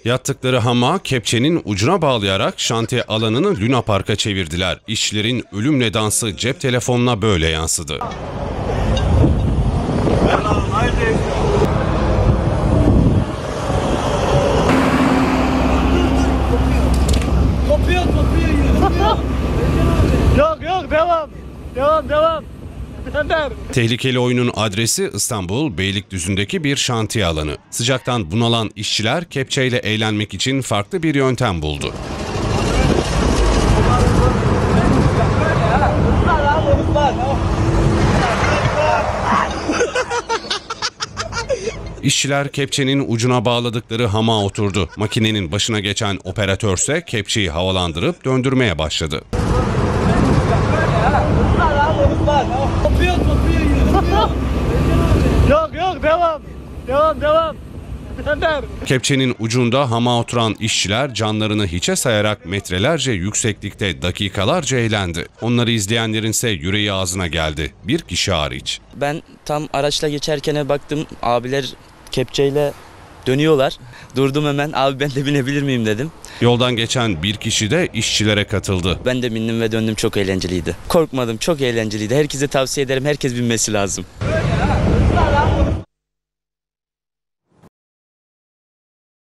Yattıkları hamağı kepçenin ucuna bağlayarak şantiye alanını Luna Park'a çevirdiler. İşçilerin ölümle dansı cep telefonuna böyle yansıdı. Yok devam. Tehlikeli oyunun adresi İstanbul Beylikdüzü'ndeki bir şantiye alanı. Sıcaktan bunalan işçiler kepçeyle eğlenmek için farklı bir yöntem buldu. İşçiler kepçenin ucuna bağladıkları hamağa oturdu. Makinenin başına geçen operatörse kepçeyi havalandırıp döndürmeye başladı. Yok devam. Kepçenin ucunda hamağa oturan işçiler canlarını hiçe sayarak metrelerce yükseklikte dakikalarca eğlendi. Onları izleyenlerin ise yüreği ağzına geldi. Bir kişi hariç. Ben tam araçla geçerken baktım, abiler kepçeyle dönüyorlar. Durdum hemen, abi ben de binebilir miyim dedim. Yoldan geçen bir kişi de işçilere katıldı. Ben de bindim ve döndüm, çok eğlenceliydi. Korkmadım, çok eğlenceliydi. Herkese tavsiye ederim, herkes binmesi lazım.